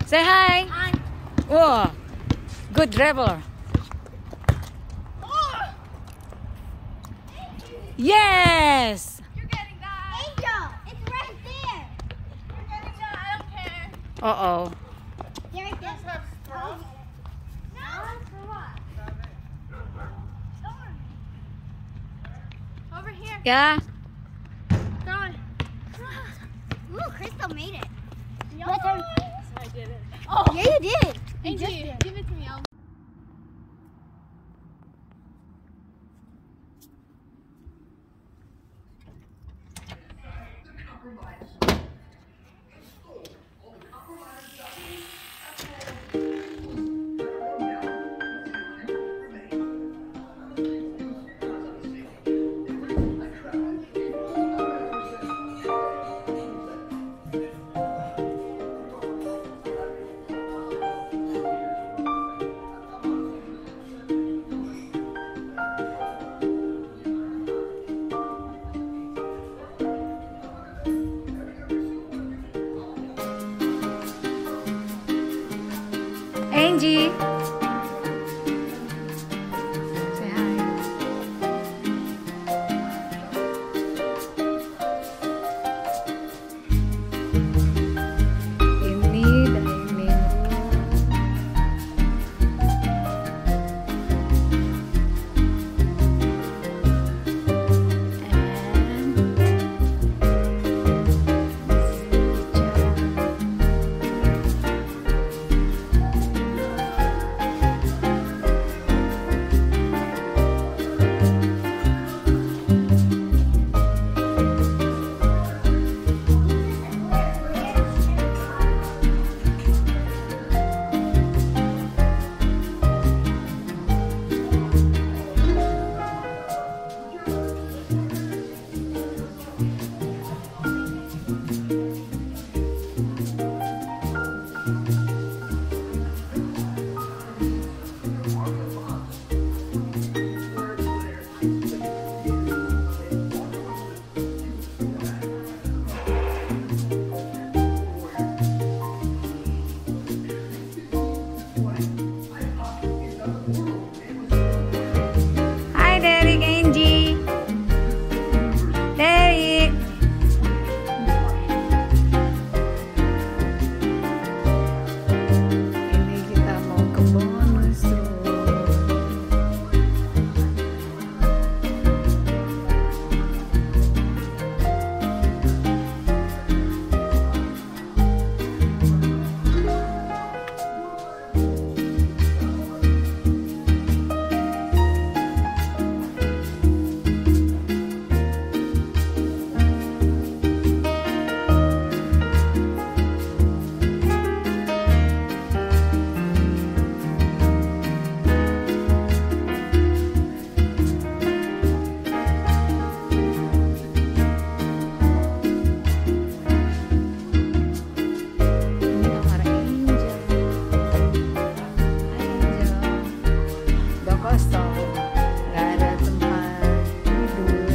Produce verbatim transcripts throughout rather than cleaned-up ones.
Say hi. Hi. Oh, good driver. Oh. Yes. You're getting that. Angel, it's right there. You're getting that. I don't care. Uh oh. You're right there. Have straws? No. For what? Over here. Yeah. Go on. Ooh, Crystal made it. What turn? I didn't. Oh. Yeah, you did. You just Angie, did. give it to me. I'll Angie. Say hi. Ini dining Hi Derek, Angie. Derek. Ini kita mau ke bonus room. Ini kamar Angel. Hai Angel. Udah kosong. Gak ada tempat tidur.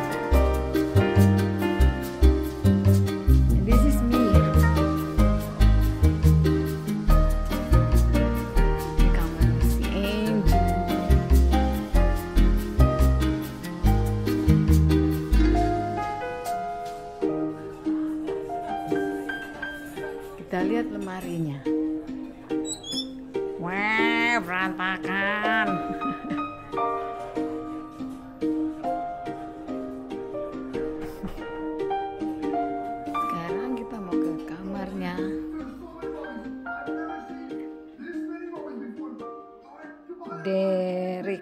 And this is me. Ini kamar si Angel. Kita lihat lemarinya. Wah, berantakan. Sekarang kita mau ke kamarnya. Derek.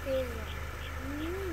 favorite. Mm.